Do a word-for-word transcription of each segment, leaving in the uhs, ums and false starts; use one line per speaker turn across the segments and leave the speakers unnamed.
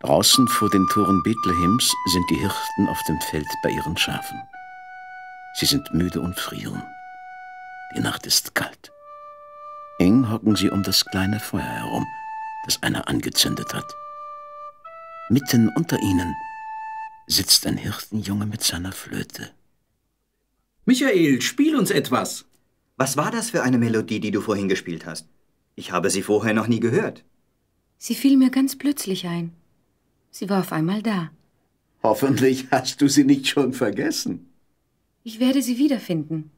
Draußen vor den Toren Bethlehems sind die Hirten auf dem Feld bei ihren Schafen. Sie sind müde und frieren. Die Nacht ist kalt. Eng hocken sie um das kleine Feuer herum, das einer angezündet hat. Mitten unter ihnen sitzt ein Hirtenjunge mit seiner Flöte.
Michael, spiel uns etwas.
Was war das für eine Melodie, die du vorhin gespielt hast? Ich habe sie vorher noch nie gehört.
Sie fiel mir ganz plötzlich ein. Sie war auf einmal da.
Hoffentlich hast du sie nicht schon vergessen.
Ich werde sie wiederfinden.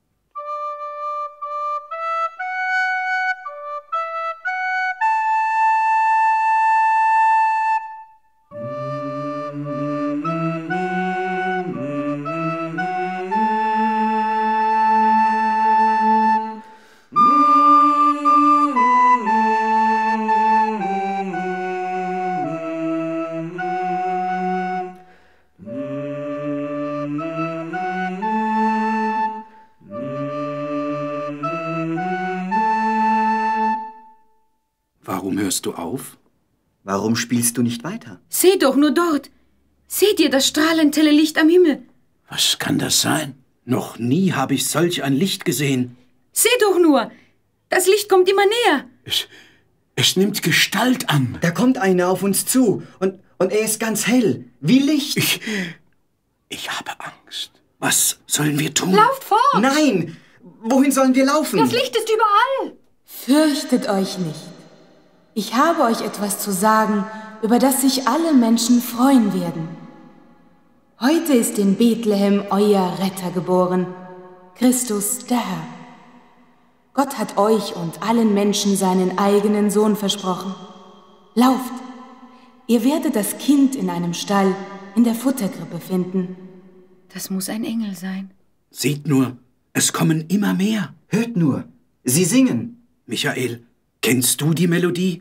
Warum hörst du auf?
Warum spielst du nicht weiter?
Seht doch nur dort. Seht ihr das strahlend helle Licht am Himmel?
Was kann das sein?
Noch nie habe ich solch ein Licht gesehen.
Seht doch nur. Das Licht kommt immer näher.
Es, es nimmt Gestalt an.
Da kommt einer auf uns zu und, und er ist ganz hell, wie Licht.
Ich, ich habe Angst.
Was sollen wir tun?
Lauft fort!
Nein! Wohin sollen wir laufen?
Das Licht ist überall!
Fürchtet euch nicht. Ich habe euch etwas zu sagen, über das sich alle Menschen freuen werden. Heute ist in Bethlehem euer Retter geboren, Christus der Herr. Gott hat euch und allen Menschen seinen eigenen Sohn versprochen. Lauft! Ihr werdet das Kind in einem Stall in der Futterkrippe finden.
Das muss ein Engel sein.
Seht nur, es kommen immer mehr.
Hört nur, sie singen.
Michael, kennst du die Melodie?